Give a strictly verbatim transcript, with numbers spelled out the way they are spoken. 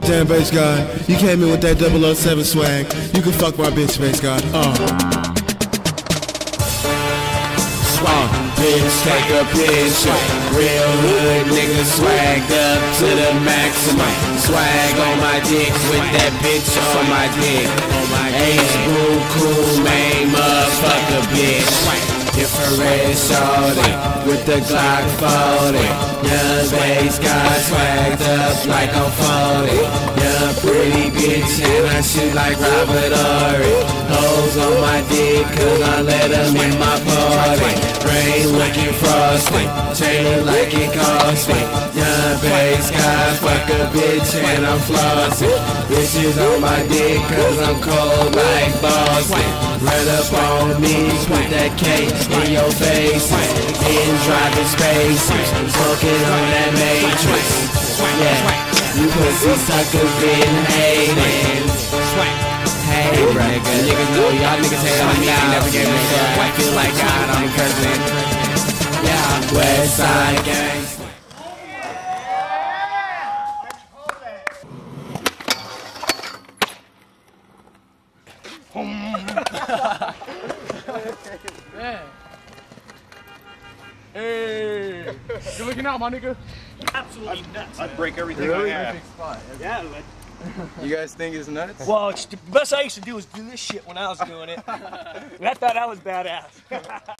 Damn bass god, you came in with that double oh seven swag. You can fuck my bitch, bass god. Uh. Swag, bitch, take a picture. Real hood nigga swagged up to the maximum. Swag on my dick with that bitch on my dick. Ace boo cool, main motherfucker bitch. Infrared shorty with the Glock forty. Young bass got swagged up like I'm forty. Young pretty bitch and I shoot like Robert Horry. Hoes on my dick cause I let them in my party. Brain looking frosty, chain look like it cost me. Young bass got fuck a bitch and I'm flossing. Bitches on my dick cause I'm cold like Boston. Run up on me, put that cake in your face. In driving spaces, smoking on that matrix. Yeah, you pussy suckers been hating. Hey, nigga, niggas know y'all niggas hate on me. I never gave a fuck. I feel like God, I'm president. Yeah, West Side Gang. Yeah. Hey, you're looking out, my nigga. Absolutely nuts. I'd break everything Really? I have. Yeah. You guys think it's nuts? Well, it's, the best I used to do was do this shit when I was doing it. I thought I was badass.